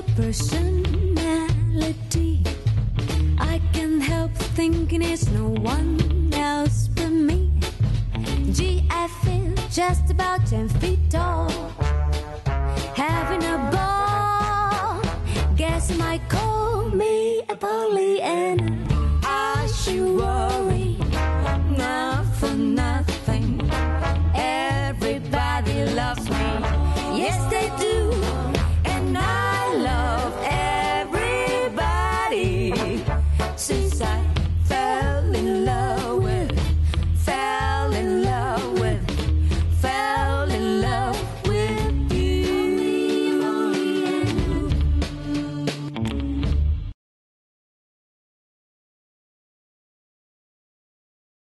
a personality. I can't help thinking it's no one else but me. Gee, I feel just about 10 feet tall, having a ball. Guess you might call me a Pollyanna. I sure was.